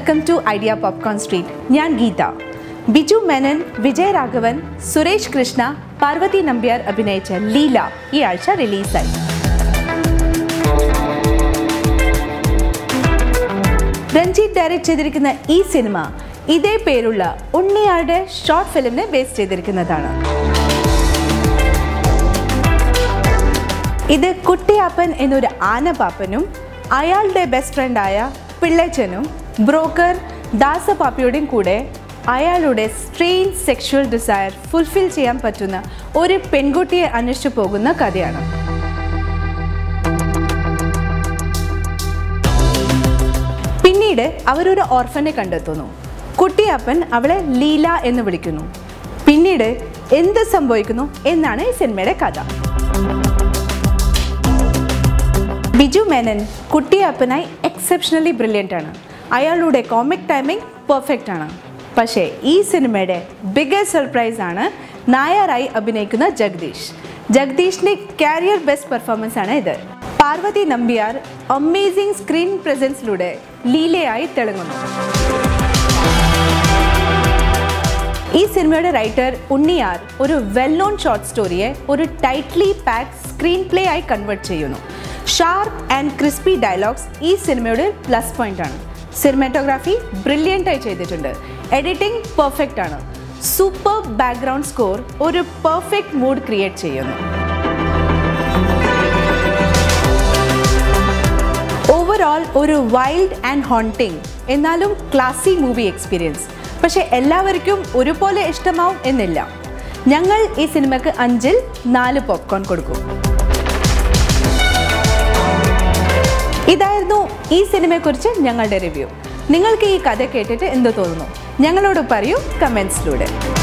Welcome to idea popcorn street. ഞാൻ ഗീത. ബിജു മേനൻ, വിജയ് രാഘവൻ, സുരേഷ് കൃഷ്ണ, പാർവതി നമ്പ്യാർ അഭിനയിച്ച ലീല ഈ ആഴ്ച റിലീസായി. രഞ്ജിത്ത് ഡയറക്റ്റ് ചെയ്തിരിക്കുന്ന ഈ സിനിമ ഇതേ പേരുള്ള ഉണ്ണിയാരുടെ ഷോർട്ട് ഫിലിമിനെ ബേസ് ചെയ്തിരിക്കുന്നതാണ്. ഇത് കുട്ടിയാപ്പൻ എന്നൊരു ആനപ്പാപ്പനും അയാളുടെ ബെസ്റ്റ് ഫ്രണ്ടായ പിള്ളച്ചനും ബ്രോക്കർ ദാസപാപ്പിയുടെയും കൂടെ അയാളുടെ സ്ട്രെയിഞ്ച് സെക്ഷുവൽ ഡിസയർ ഫുൾഫിൽ ചെയ്യാൻ പറ്റുന്ന ഒരു പെൺകുട്ടിയെ അന്വേഷിച്ചു പോകുന്ന കഥയാണ്. പിന്നീട് അവരൊരു ഓർഫനെ കണ്ടെത്തുന്നു. കുട്ടിയപ്പൻ അവളെ ലീല എന്ന് വിളിക്കുന്നു. പിന്നീട് എന്ത് സംഭവിക്കുന്നു എന്നാണ് ഈ സിനിമയുടെ കഥ. ബിജു മേനൻ കുട്ടിയപ്പനായി എക്സെപ്ഷണലി ബ്രില്യൻ്റ് ആണ്. അയാളുടെ കോമിക് ടൈമിംഗ് പെർഫെക്റ്റ് ആണ്. പക്ഷേ ഈ സിനിമയുടെ ബിഗ്ഗസ്റ്റ് സർപ്രൈസ് ആണ് നായരായി അഭിനയിക്കുന്ന ജഗദീഷ്. ജഗദീഷിൻ്റെ കരിയർ ബെസ്റ്റ് പെർഫോമൻസ് ആണ് ഇത്. പാർവതി നമ്പ്യാർ അമേസിംഗ് സ്ക്രീൻ പ്രസൻസിലൂടെ ലീലയായി തിളങ്ങുന്നു. ഈ സിനിമയുടെ റൈറ്റർ ഉണ്ണിയാർ ഒരു വെൽ നോൺ ഷോർട്ട് സ്റ്റോറിയെ ഒരു ടൈറ്റ്ലി പാക്ഡ് സ്ക്രീൻ പ്ലേ ആയി കൺവേർട്ട് ചെയ്യുന്നു. ഷാർപ്പ് ആൻഡ് ക്രിസ്പി ഡയലോഗ്സ് ഈ സിനിമയുടെ പ്ലസ് പോയിന്റ് ആണ്. സിനിമാറ്റോഗ്രാഫി ബ്രില്യൻ്റ് ആയി ചെയ്തിട്ടുണ്ട്. എഡിറ്റിംഗ് പെർഫെക്റ്റ് ആണ്. സൂപ്പർ ബാക്ക്ഗ്രൗണ്ട് സ്കോർ ഒരു പെർഫെക്റ്റ് മൂഡ് ക്രിയേറ്റ് ചെയ്യുന്നു. ഓവറോൾ ഒരു വൈൽഡ് ആൻഡ് ഹോണ്ടിങ് എന്നാലും ക്ലാസി മൂവി എക്സ്പീരിയൻസ്. പക്ഷെ എല്ലാവർക്കും ഒരുപോലെ ഇഷ്ടമാവും എന്നില്ല. ഞങ്ങൾ ഈ സിനിമയ്ക്ക് 5-ൽ 4 പോപ്കോൺ കൊടുക്കും. ഇതായിരുന്നു ഈ സിനിമയെക്കുറിച്ച് ഞങ്ങളുടെ റിവ്യൂ. നിങ്ങൾക്ക് ഈ കഥ കേട്ടിട്ട് എന്ത് തോന്നുന്നു? ഞങ്ങളോട് പറയൂ കമൻസിലൂടെ.